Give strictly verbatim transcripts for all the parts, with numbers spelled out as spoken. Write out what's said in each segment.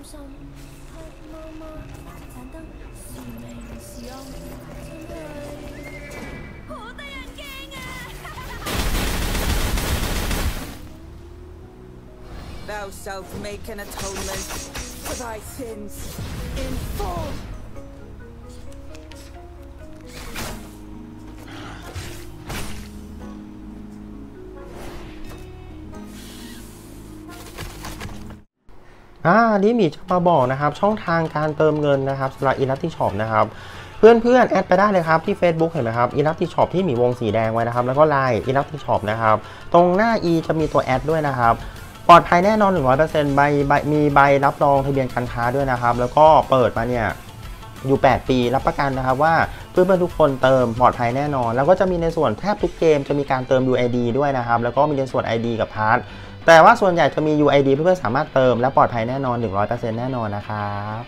Thou shalt make an atonement for thy sins in full. อ่านี้มีจะมาบอกนะครับช่องทางการเติมเงินนะครับสำหรับ Elasticนะครับเพื่อนๆแอดไปได้เลยครับที่ Facebook เห็นไหมครับ Elastic Shop ที่มีวงสีแดงไว้นะครับแล้วก็ ไลน์ Elastic Shop นะครับตรงหน้า E จะมีตัวแอดด้วยนะครับปลอดภัยแน่นอน หนึ่งร้อยเปอร์เซ็นต์ ใบใบมีใบรับรองทะเบียนการค้าด้วยนะครับแล้วก็เปิดมาเนี่ยอยู่แปดปีรับประกันนะครับว่าเพื่อนๆทุกคนเติมปลอดภัยแน่นอนแล้วก็จะมีในส่วนแทบทุกเกมจะมีการเติม ยู ไอ ดี ด้วยนะครับแล้วก็มีในส่วน ไอ ดี กับพาร์ทแต่ว่าส่วนใหญ่จะมี ยู ไอ ดี เพื่อนๆสามารถเติมและปลอดภัยแน่นอน หนึ่งร้อยเปอร์เซ็นต์ แน่นอนนะครับ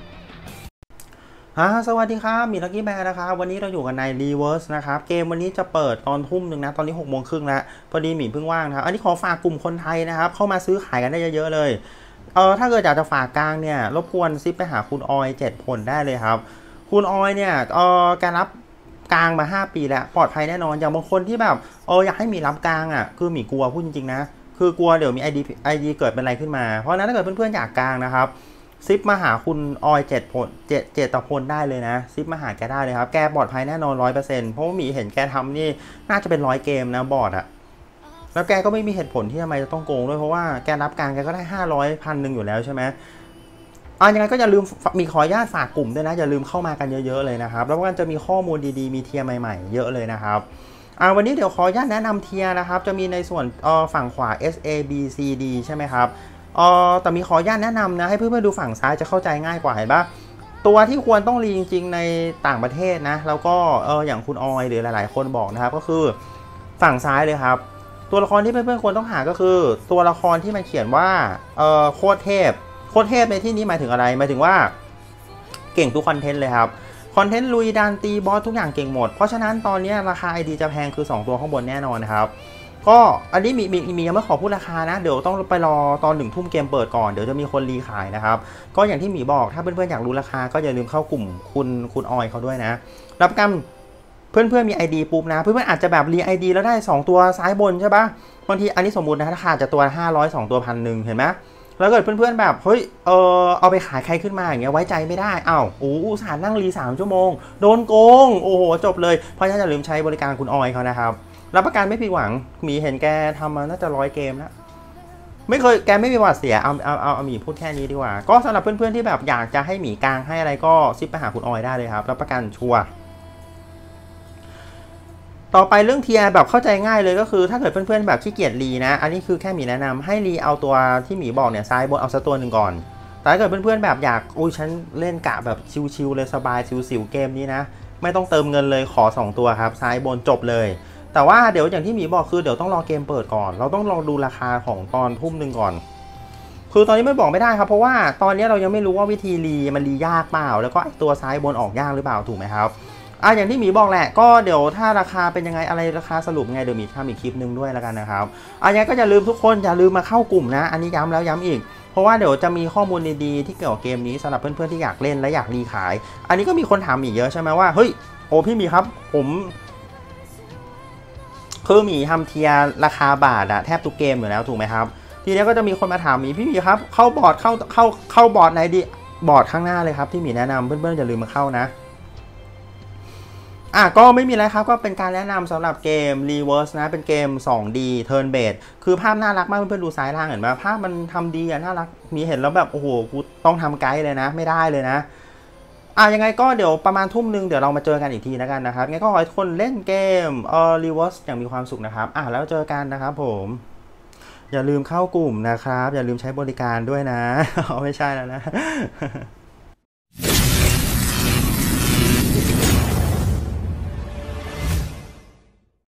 อ่าสวัสดีครับมีลักกี้แบร์นะครับวันนี้เราอยู่กันใน Reverse นะครับเกมวันนี้จะเปิดตอนทุ่มหนึ่งนะตอนนี้หกโมงครึ่งแล้วพอดีหมีเพิ่งว่างนะครับอันนี้ขอฝากกลุ่มคนไทยนะครับเข้ามาซื้อขายกันได้เยอะๆเลยเออถ้าเกิดอยากจะฝากกลางเนี่ยรบกวนซิปไปหาคุณออยเจ็ดผลได้เลยครับคุณออยเนี่ยเออการรับกลางมาห้าปีแล้วปลอดภัยแน่นอนอย่างบางคนที่แบบเอออยากให้มีรับกลางอ่ะคือหมีกลัวพูดจริงๆนะคือกลัวเดี๋ยวมี ไอ ดี ไอ ดี เกิดเป็นอะไรขึ้นมาเพราะนั้นถ้าเกิดเพื่อนๆอยากกลางนะครับซิปมาหาคุณออยเจ็ดผลเจ็ดเจ็ดตะพลได้เลยนะซิปมาหาแกได้เลยครับแกปลอดภัยแน่นอนร้อยเปอร์เซ็นต์เพราะว่าหมีเห็นแกทำนี่น่าจะเป็นร้อยเกมนะบอร์ดอะแล้วแกก็ไม่มีเหตุผลที่ทำไมจะต้องโกงด้วยเพราะว่าแกรับกลางแกก็ได้ห้าร้อยพันหนึ่งอยู่แล้วใช่ไหมอ่ะยังไงก็อย่าลืมมีขออนุญาตฝากกลุ่มด้วยนะอย่าลืมเข้ามากันเยอะๆเลยนะครับแล้วก็จะมีข้อมูลดีๆมีเทียร์ใหม่ๆเยอะเลยนะครับอ่าวันนี้เดี๋ยวขออนุญาตแนะนำเทียร์นะครับจะมีในส่วนเอ่อฝั่งขวา เอส เอ บี ซี ดี ใช่ไหมครับเอ่อแต่มีขออนุญาตแนะนำนะให้เพื่อนๆดูฝั่งซ้ายจะเข้าใจง่ายกว่าเห็นปะตัวที่ควรต้องรีจริงๆในต่างประเทศนะแล้วก็เอออย่างคุณออยหรือหลายๆคนบอกนะครับก็คือฝั่งซ้ายเลยครับตัวละครที่เพื่อนๆควรต้องหาก็คือตัวละครที่มันเขียนว่าเออโคตรเทพโคตรเทพในที่นี้หมายถึงอะไรหมายถึงว่าเก่งทุกคอนเทนต์เลยครับคอนเทนต์ลุยดันตีบอสทุกอย่างเก่งหมดเพราะฉะนั้นตอนนี้ราคา ไอ ดี จะแพงคือสองตัวข้างบนแน่นอนนะครับก็อันนี้มีมีมียังไม่ขอพูดราคานะเดี๋ยวต้องไปรอตอนหนึ่งทุ่มเกมเปิดก่อนเดี๋ยวจะมีคนรีขายนะครับก็อย่างที่หมีบอกถ้าเพื่อนๆอยากรู้ราคาก็อย่าลืมเข้ากลุ่มคุณคุณออยเขาด้วยนะรับประกันเพื่อนๆมี ไอ ดี ปุ๊บนะเพื่อนๆอาจจะแบบรี ไอ ดี แล้วได้สองตัวซ้ายบนใช่ปะบางทีอันนี้สมมุตินะราคาจะตัวห้าร้อย สองตัวพันหนึ่งเห็นไหมแล้วเกิดเพื่อนๆแบบเฮ้ยเออเอาไปขายใครขึ้นมาอย่างเงี้ยไว้ใจไม่ได้อ้าวโอ้อุตส่าห์นั่งรีสามชั่วโมงโดนโกงโอ้โหจบเลยเพราะฉะนั้นอย่าลืมใช้บริการคุณออยเขานะครับรับประกันไม่ผิดหวังมีเห็นแกทำมาน่าจะร้อยเกมแล้วไม่เคยแกไม่มีประวัติเสียเอาเอาเอาเอาหมีพูดแค่นี้ดีกว่าก็สำหรับเพื่อนๆที่แบบอยากจะให้หมีกลางให้อะไรก็ซิปไปหาคุณออยได้เลยครับรับประกันชัวร์ต่อไปเรื่องเทียร์แบบเข้าใจง่ายเลยก็คือถ้าเกิดเพื่อนๆแบบขี้เกียจรีนะอันนี้คือแค่หมีแนะนำให้รีเอาตัวที่หมีบอกเนี่ยซ้ายบนเอาสักตัวหนึ่งก่อนแต่ถ้าเกิดเพื่อนๆแบบอยากอุ้ยฉันเล่นกะแบบชิวๆเลยสบายชิวๆเกมนี้นะไม่ต้องเติมเงินเลยขอสองตัวครับซ้ายบนจบเลยแต่ว่าเดี๋ยวอย่างที่หมีบอกคือเดี๋ยวต้องรอเกมเปิดก่อนเราต้องลองดูราคาของตอนทุ่มหนึ่งก่อนคือตอนนี้ไม่บอกไม่ได้ครับเพราะว่าตอนนี้เรายังไม่รู้ว่าวิธีรีมันรียากเปล่าแล้วก็ตัวซ้ายบนออกยากหรือเปล่าถูกไหมครับอ่ะอย่างที่หมีบอกแหละก็เดี๋ยวถ้าราคาเป็นยังไงอะไรราคาสรุปไงเดี๋ยวมีทำอีกคลิปนึงด้วยแล้วกันนะครับอ่ะยังก็อย่าลืมทุกคนอย่าลืมมาเข้ากลุ่มนะอันนี้ย้ำแล้วย้ำอีกเพราะว่าเดี๋ยวจะมีข้อมูลดีๆที่เกี่ยวกับเกมนี้สำหรับเพื่อนๆที่อยากเล่นและอยากรีขายอันนี้ก็มีคนถามอีกเยอะใช่ไหมว่าเฮ้ยโอ้พี่มีครับผมคือหมีทำเทียร์ราคาบาทอะแทบทุกเกมอยู่แล้วถูกไหมครับทีนี้ก็จะมีคนมาถามหมีพี่มีครับเข้าบอร์ดเข้าเข้าเข้าบอร์ดไหนดีบอร์ดข้างหน้าเลยครับที่หมีแนะนำเพื่อนๆอย่าลืมมาเข้านะอ่ะก็ไม่มีอะไรครับก็เป็นการแนะนำสำหรับเกม Reverse นะเป็นเกม สองดี Turn Based คือภาพน่ารักมากเพื่อนๆดูซ้ายล่างเห็นไหมภาพมันทำดีอ่ะน่ารักมีเห็นแล้วแบบโอ้โหกูต้องทำไกด์เลยนะไม่ได้เลยนะอ่ะยังไงก็เดี๋ยวประมาณทุ่มนึงเดี๋ยวเรามาเจอกันอีกทีนะกันนะครับงั้นก็ขอให้ทุกคนเล่นเกมเอ่อ Reverse อย่างมีความสุขนะครับอ่ะแล้วเจอกันนะครับผมอย่าลืมเข้ากลุ่มนะครับอย่าลืมใช้บริการด้วยนะไม่ใช่แล้วนะ